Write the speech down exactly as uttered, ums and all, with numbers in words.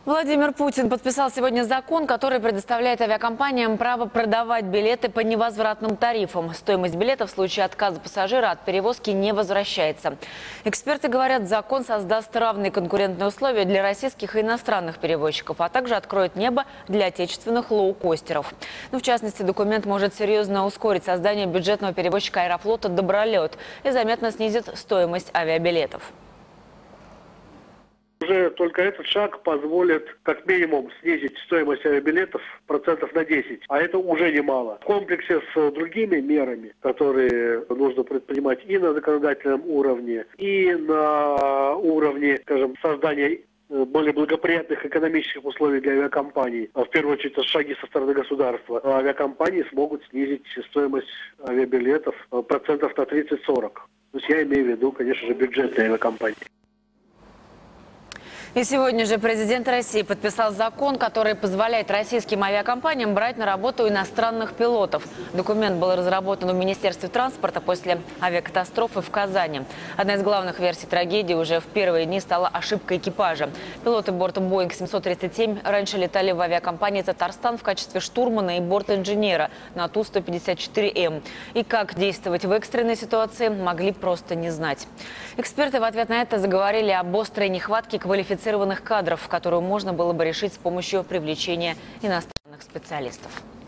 Владимир Путин подписал сегодня закон, который предоставляет авиакомпаниям право продавать билеты по невозвратным тарифам. Стоимость билета в случае отказа пассажира от перевозки не возвращается. Эксперты говорят, закон создаст равные конкурентные условия для российских и иностранных перевозчиков, а также откроет небо для отечественных лоукостеров. Ну, в частности, документ может серьезно ускорить создание бюджетного перевозчика аэрофлота «Добролет» и заметно снизит стоимость авиабилетов. Уже только этот шаг позволит как минимум снизить стоимость авиабилетов процентов на десять, а это уже немало. В комплексе с другими мерами, которые нужно предпринимать и на законодательном уровне, и на уровне, скажем, создания более благоприятных экономических условий для авиакомпаний, в первую очередь это шаги со стороны государства, авиакомпании смогут снизить стоимость авиабилетов процентов на тридцать-сорок. То есть я имею в виду, конечно же, бюджетные авиакомпании. И сегодня же президент России подписал закон, который позволяет российским авиакомпаниям брать на работу иностранных пилотов. Документ был разработан в Министерстве транспорта после авиакатастрофы в Казани. Одна из главных версий трагедии уже в первые дни стала ошибка экипажа. Пилоты борта Боинг семьсот тридцать семь раньше летали в авиакомпании «Татарстан» в качестве штурмана и борт-инженера на Ту сто пятьдесят четыре М. И как действовать в экстренной ситуации, могли просто не знать. Эксперты в ответ на это заговорили об острой нехватке квалифицированных кадров, которую можно было бы решить с помощью привлечения иностранных специалистов.